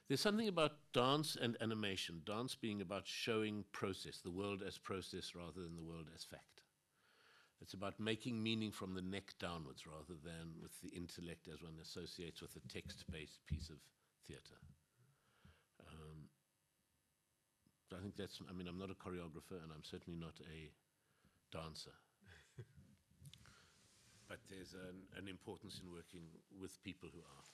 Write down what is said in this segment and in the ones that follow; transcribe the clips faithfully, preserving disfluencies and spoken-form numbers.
There's something about dance and animation, dance being about showing process, the world as process rather than the world as fact. It's about making meaning from the neck downwards rather than with the intellect as one associates with a text-based piece of theatre. Um, I think that's, I mean, I'm not a choreographer and I'm certainly not a dancer. But there's an, an importance in working with people who are.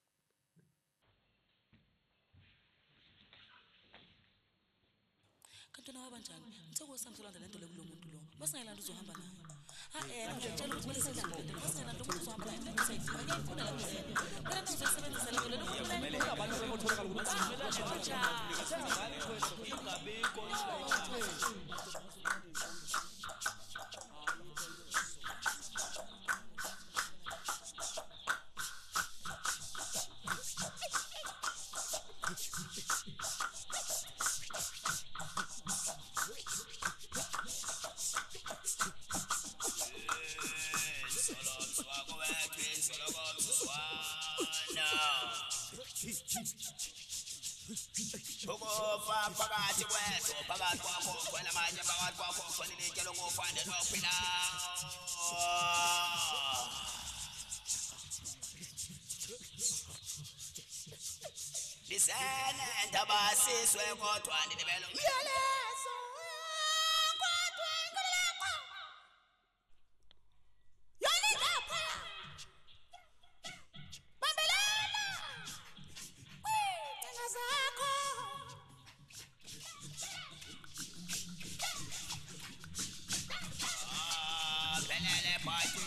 Kanti nawe kanjani ngithokoza samtholanda lento lekulo muntu lo masingayilanda uzohamba naye ha eh ngiyatshela ukuthi kumele silande masingayilanda umuntu uzohamba naye into esayithi ngiyayifuna la kuzena mina ngizosebenzisa lento lelo kumele abantu sebothola ukuthi ingabikho Ugofa phakathi kweso phakathi kwakho kwela manje phakathi kwakho kufanele itshelo ngofande nophila Lisene ndaba siswe kodwa ndibelo uyaleso kodwa ngilapha Yani lapha Bambelela Kwinga zakho Ah belele bathi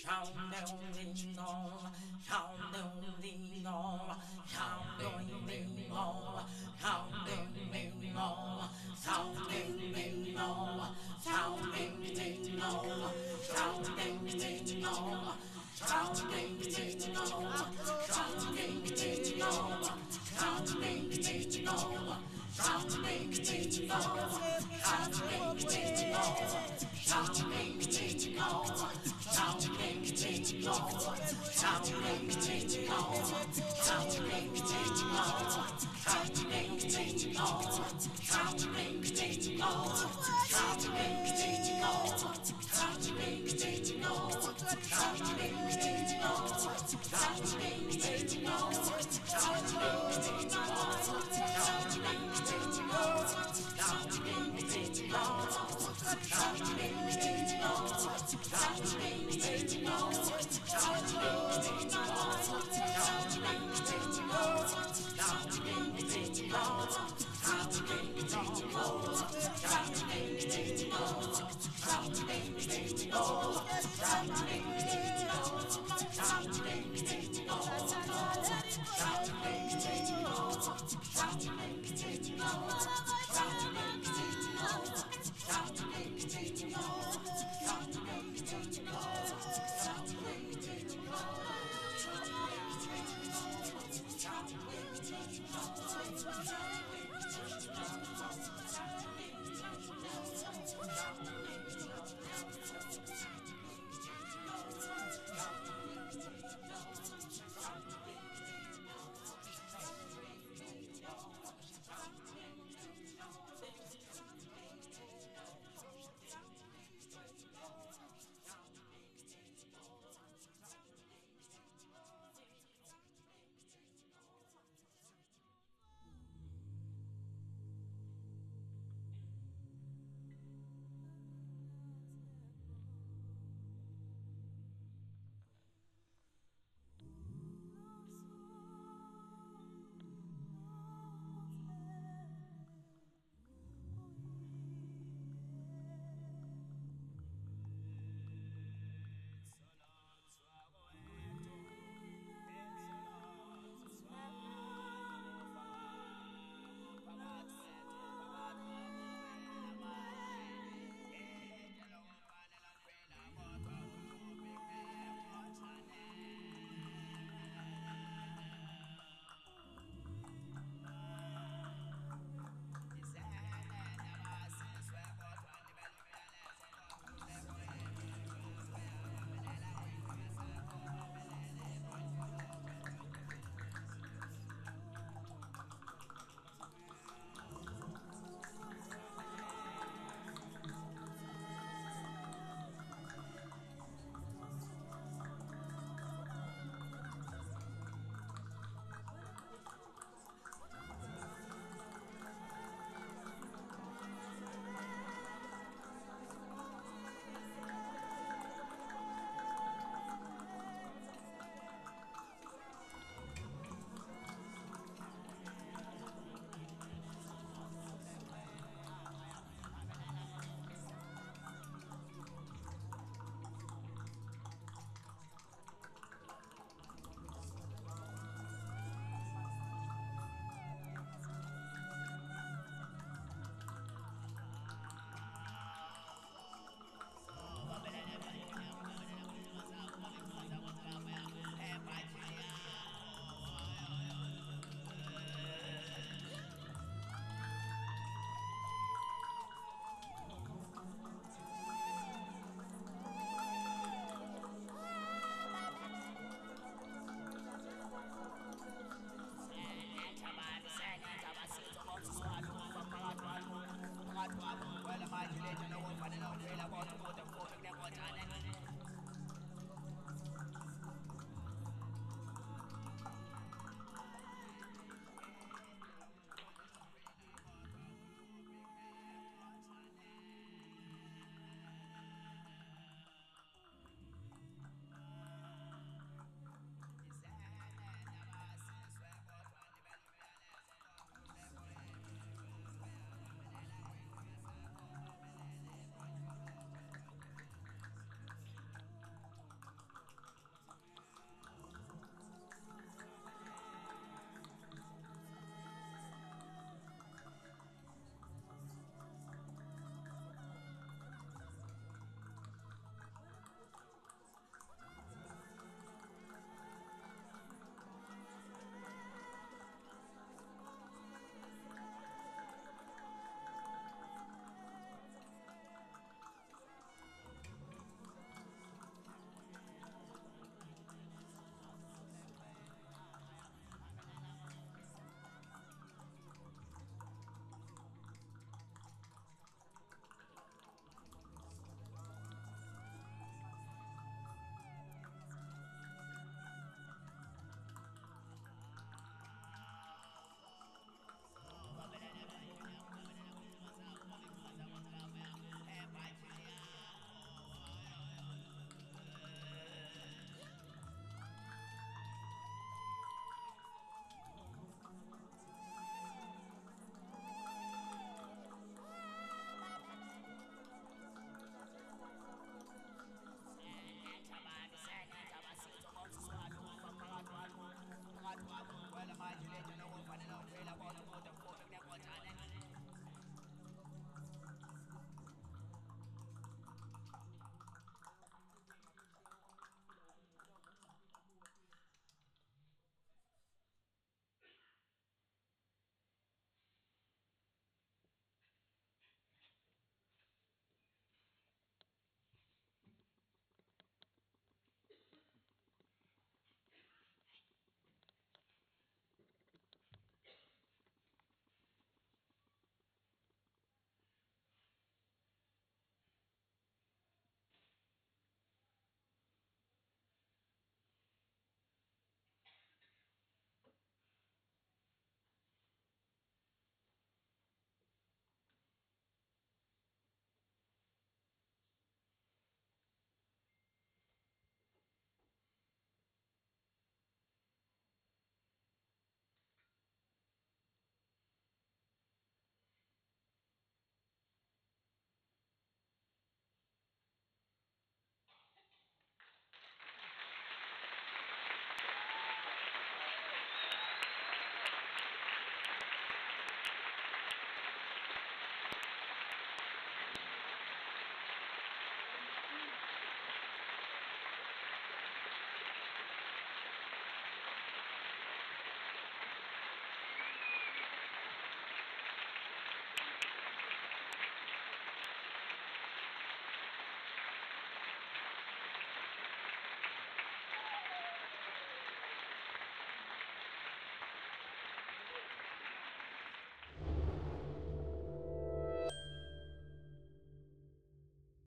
Thank you.